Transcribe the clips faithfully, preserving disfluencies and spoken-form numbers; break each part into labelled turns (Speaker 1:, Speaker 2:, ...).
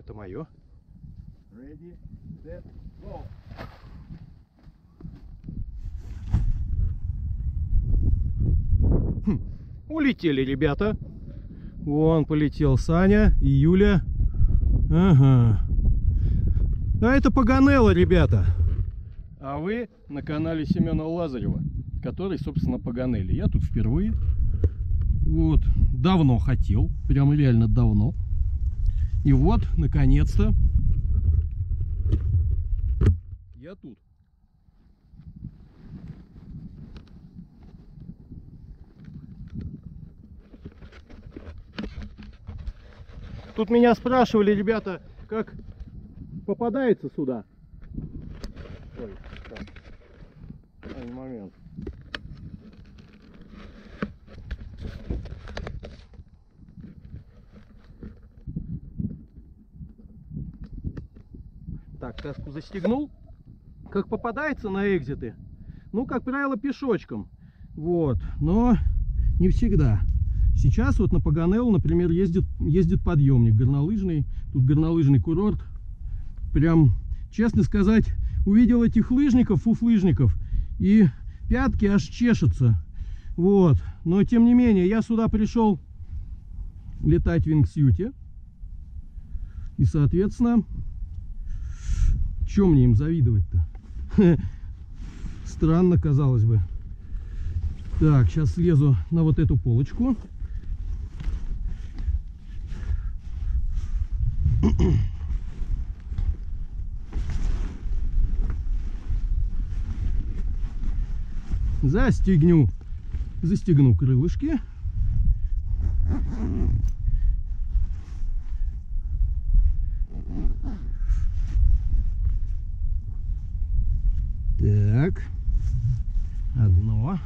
Speaker 1: это мое.
Speaker 2: Ready, set, go.
Speaker 1: Хм, улетели ребята. Вон полетел Саня и Юля. Ага. А это Паганелло, ребята. А вы на канале Семена Лазарева, который, собственно, Паганелли. Я тут впервые. Вот. Давно хотел. Прямо реально давно. И вот, наконец-то, я тут. Тут меня спрашивали, ребята, как попадается сюда. Ой, так. Один момент. Так, каску застегнул. Как попадается на экзиты? Ну, как правило, пешочком. Вот, но не всегда. Сейчас вот на Паганелло, например, ездит, ездит подъемник горнолыжный. Тут горнолыжный курорт. Прям, честно сказать, увидел этих лыжников, фуфлыжников, и пятки аж чешутся. Вот. Но, тем не менее, я сюда пришел летать в вингсьюте. И, соответственно, чем мне им завидовать-то? Странно, казалось бы. Так, сейчас слезу на вот эту полочку. Застегну, застегну крылышки. Так, одно.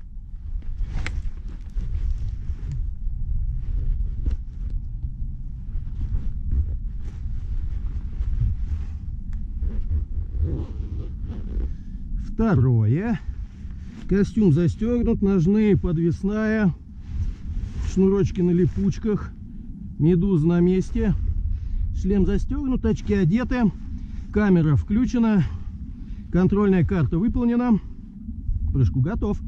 Speaker 1: Второе. Костюм застегнут, ножные, подвесная, шнурочки на липучках, медуза на месте, шлем застегнут, очки одеты, камера включена, контрольная карта выполнена, к прыжку готов.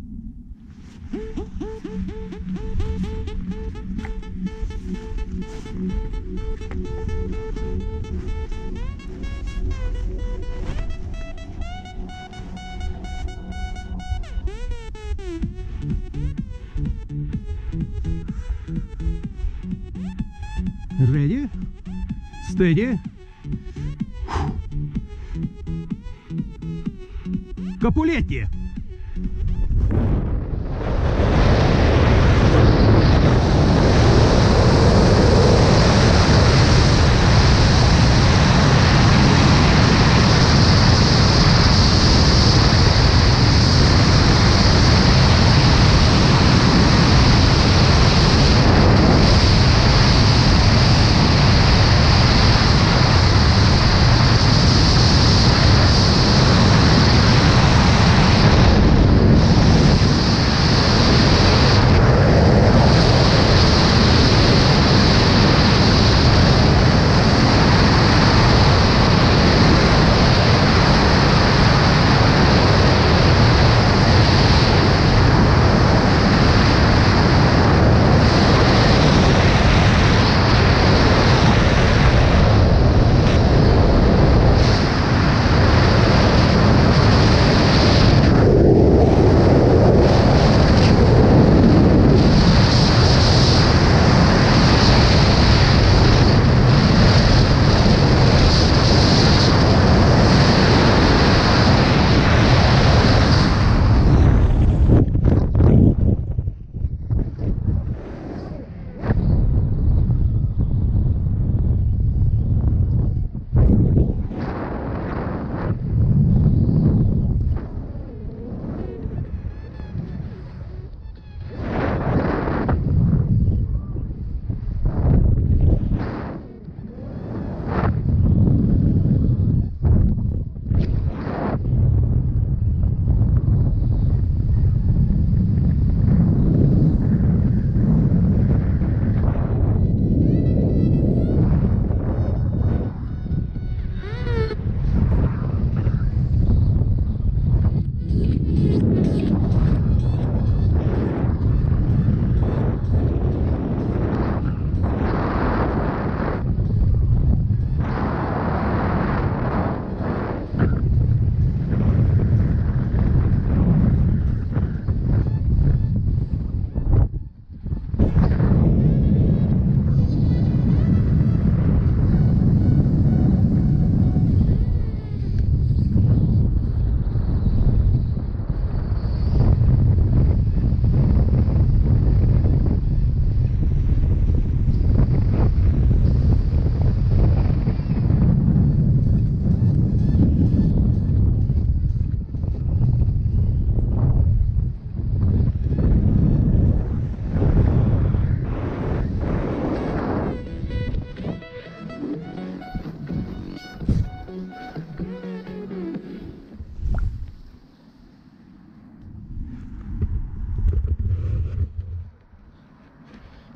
Speaker 1: Ready, steady, Капулетти.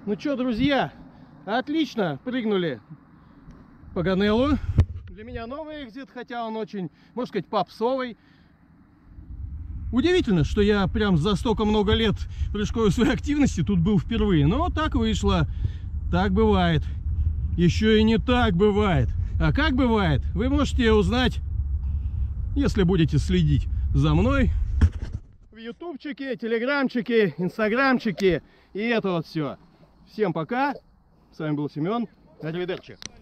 Speaker 1: Ну что, друзья, отлично прыгнули по Ганеллу. Для меня новый экзит, хотя он очень, можно сказать, попсовый. Удивительно, что я прям за столько много лет прыжковой своей активности тут был впервые. Но так вышло. Так бывает. Еще и не так бывает. А как бывает, вы можете узнать, если будете следить за мной в ютубчике, телеграмчике, инстаграмчике и это вот все. Всем пока. С вами был Семен. Аривидерчи.